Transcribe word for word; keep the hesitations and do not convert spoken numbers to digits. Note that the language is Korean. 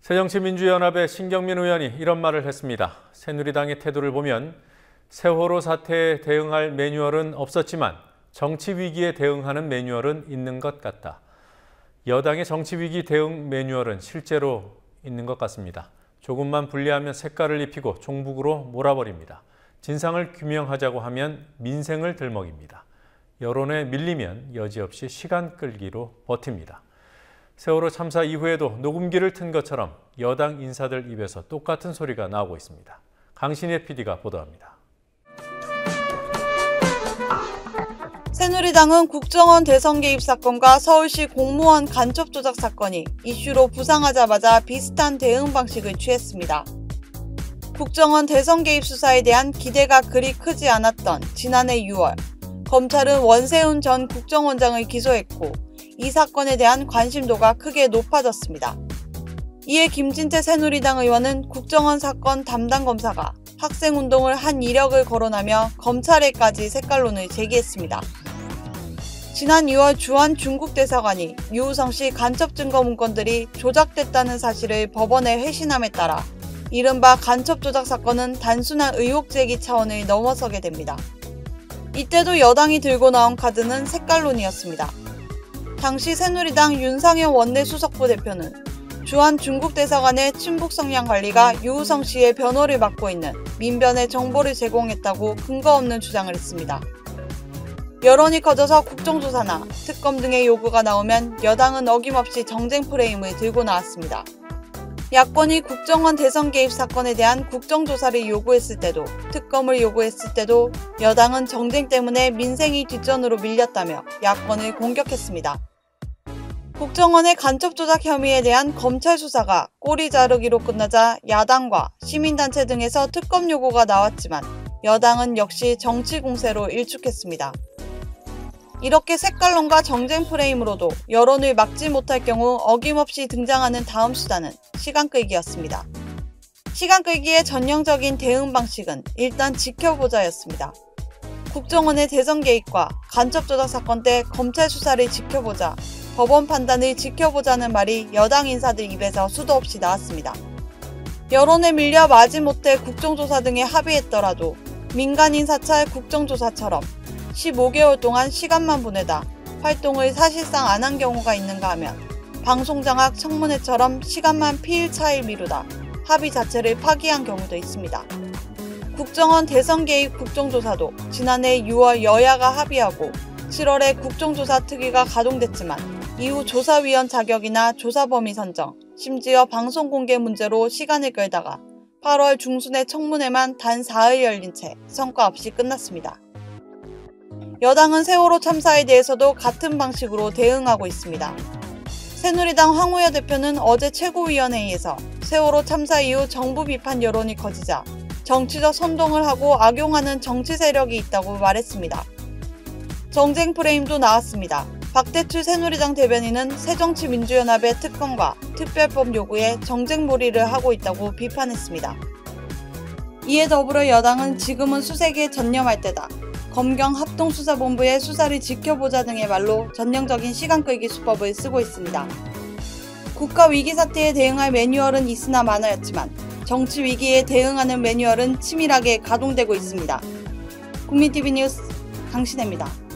새정치민주연합의 신경민 의원이 이런 말을 했습니다. 새누리당의 태도를 보면 세월호 사태에 대응할 매뉴얼은 없었지만 정치 위기에 대응하는 매뉴얼은 있는 것 같다. 여당의 정치 위기 대응 매뉴얼은 실제로 있는 것 같습니다. 조금만 불리하면 색깔을 입히고 종북으로 몰아버립니다. 진상을 규명하자고 하면 민생을 들먹입니다. 여론에 밀리면 여지없이 시간 끌기로 버팁니다. 세월호 참사 이후에도 녹음기를 튼 것처럼 여당 인사들 입에서 똑같은 소리가 나오고 있습니다. 강신혜 피디가 보도합니다. 새누리당은 국정원 대선 개입 사건과 서울시 공무원 간첩 조작 사건이 이슈로 부상하자마자 비슷한 대응 방식을 취했습니다. 국정원 대선 개입 수사에 대한 기대가 그리 크지 않았던 지난해 유월, 검찰은 원세훈 전 국정원장을 기소했고 이 사건에 대한 관심도가 크게 높아졌습니다. 이에 김진태 새누리당 의원은 국정원 사건 담당 검사가 학생운동을 한 이력을 거론하며 검찰에까지 색깔론을 제기했습니다. 지난 유월 주한 중국 대사관이 유우성 씨 간첩 증거 문건들이 조작됐다는 사실을 법원에 회신함에 따라 이른바 간첩 조작 사건은 단순한 의혹 제기 차원을 넘어서게 됩니다. 이때도 여당이 들고 나온 카드는 색깔론이었습니다. 당시 새누리당 윤상현 원내수석부 대표는 주한 중국 대사관의 친북 성향 관리가 유우성 씨의 변호를 맡고 있는 민변에 정보를 제공했다고 근거 없는 주장을 했습니다. 여론이 커져서 국정조사나 특검 등의 요구가 나오면 여당은 어김없이 정쟁 프레임을 들고 나왔습니다. 야권이 국정원 대선 개입 사건에 대한 국정조사를 요구했을 때도 특검을 요구했을 때도 여당은 정쟁 때문에 민생이 뒷전으로 밀렸다며 야권을 공격했습니다. 국정원의 간첩 조작 혐의에 대한 검찰 수사가 꼬리 자르기로 끝나자 야당과 시민단체 등에서 특검 요구가 나왔지만 여당은 역시 정치 공세로 일축했습니다. 이렇게 색깔론과 정쟁 프레임으로도 여론을 막지 못할 경우 어김없이 등장하는 다음 수단은 시간 끌기였습니다. 시간 끌기의 전형적인 대응 방식은 일단 지켜보자였습니다. 국정원의 대선 개입과 간첩 조작 사건 때 검찰 수사를 지켜보자, 법원 판단을 지켜보자는 말이 여당 인사들 입에서 수도 없이 나왔습니다. 여론에 밀려 마지못해 국정조사 등에 합의했더라도 민간인 사찰 국정조사처럼 십오 개월 동안 시간만 보내다 활동을 사실상 안 한 경우가 있는가 하면 방송장악 청문회처럼 시간만 피일차일 미루다 합의 자체를 파기한 경우도 있습니다. 국정원 대선 개입 국정조사도 지난해 유월 여야가 합의하고 칠월에 국정조사 특위가 가동됐지만 이후 조사위원 자격이나 조사 범위 선정, 심지어 방송 공개 문제로 시간을 끌다가 팔월 중순에 청문회만 단 사흘 열린 채 성과 없이 끝났습니다. 여당은 세월호 참사에 대해서도 같은 방식으로 대응하고 있습니다. 새누리당 황우여 대표는 어제 최고위원회의에서 세월호 참사 이후 정부 비판 여론이 커지자 정치적 선동을 하고 악용하는 정치 세력이 있다고 말했습니다. 정쟁 프레임도 나왔습니다. 박대출 새누리당 대변인은 새정치민주연합의 특검과 특별법 요구에 정쟁몰이를 하고 있다고 비판했습니다. 이에 더불어 여당은 지금은 수색에 전념할 때다, 검경 합동수사본부의 수사를 지켜보자 등의 말로 전형적인 시간 끌기 수법을 쓰고 있습니다. 국가 위기 사태에 대응할 매뉴얼은 있으나 마나였지만 정치 위기에 대응하는 매뉴얼은 치밀하게 가동되고 있습니다. 국민티비 뉴스 강신혜입니다.